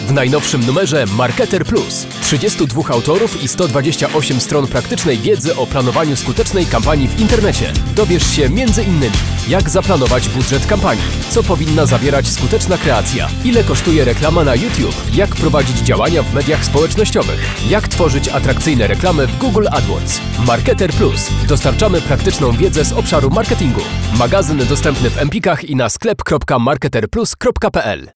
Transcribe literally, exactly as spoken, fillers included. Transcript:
W najnowszym numerze Marketer Plus. trzydziestu dwóch autorów i sto dwadzieścia osiem stron praktycznej wiedzy o planowaniu skutecznej kampanii w internecie. Dowiesz się między innymi, jak zaplanować budżet kampanii, co powinna zawierać skuteczna kreacja, ile kosztuje reklama na YouTube, jak prowadzić działania w mediach społecznościowych, jak tworzyć atrakcyjne reklamy w Google AdWords. Marketer Plus. Dostarczamy praktyczną wiedzę z obszaru marketingu. Magazyn dostępny w Empikach i na sklep kropka marketer plus kropka p l.